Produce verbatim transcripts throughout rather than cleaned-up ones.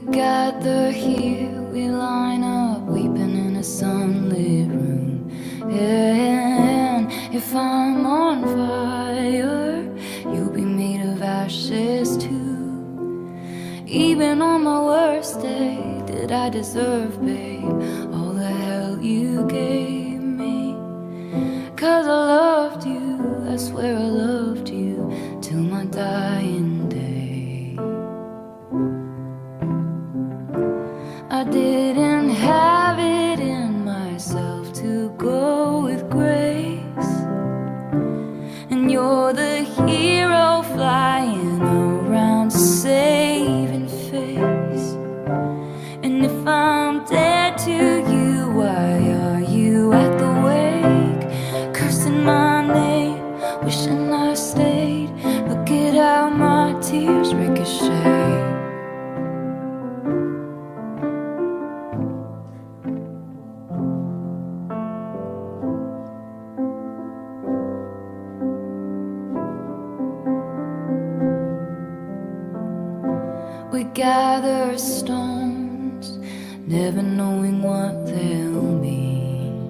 gather here, we line up, weeping in a sunlit room. And if I'm on fire, you'll be made of ashes too. Even on my worst day, did I deserve, babe, all the hell you gave me? 'Cause I loved you, I swear I loved you, till my dying day. I didn't have it in myself to go with grace, and you're the hero flying around saving face. And if I'm dead to you, why are you at the wake, cursing my name, wishing I stayed? Look at how my tears ricochet. We gather stones, never knowing what they'll mean.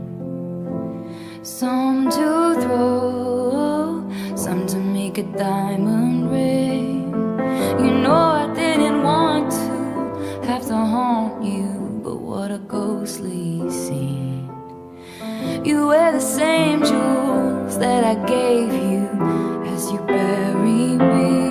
Some to throw, some to make a diamond ring. You know I didn't want to have to haunt you, but what a ghostly scene. You wear the same jewels that I gave you as you bury me.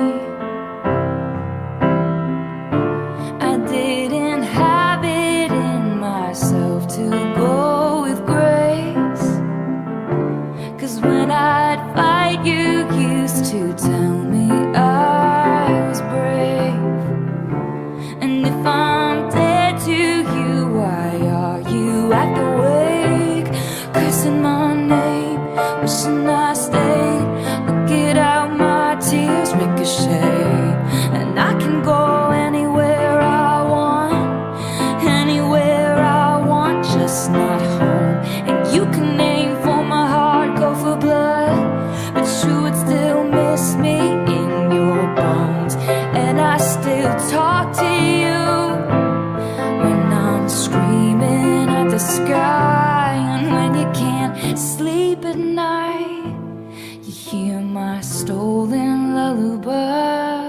To go with grace, 'cause when I'd fight, you used to tell me I was brave. And if I'm dead to you, why are you at the wake, cursing my name, wishing I stayed? Look at how my tears ricochet. And I can go anywhere I want, anywhere I want, just not home. And you can aim for my heart, go for blood, but you would still miss me in your bones. And I still talk to you when I'm screaming at the sky. And when you can't sleep at night, you hear my stolen lullaby.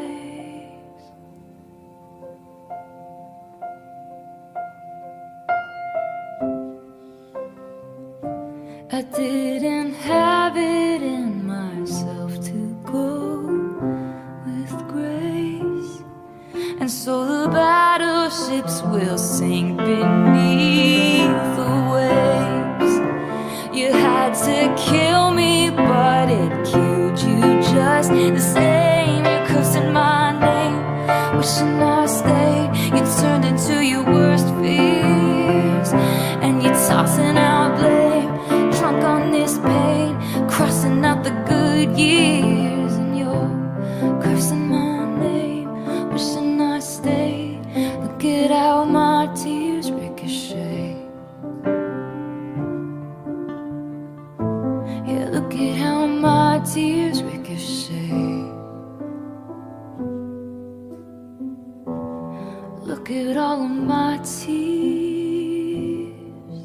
I didn't have it in myself to go with grace, and so the battleships will sink beneath the waves. You had to kill me, but it killed you just the same. You're cursing my name, wishing I stayed. You turned into your worst fears, and you're tossing out blame, drunk on this pain, crossing out the good years. And you're cursing my name, wishing I stayed. Look at how my tears ricochet. Yeah, look at how my tears ricochet. Look at all of my tears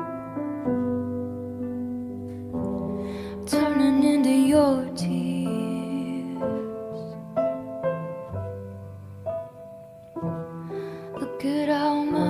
turning into your tears. Look at how my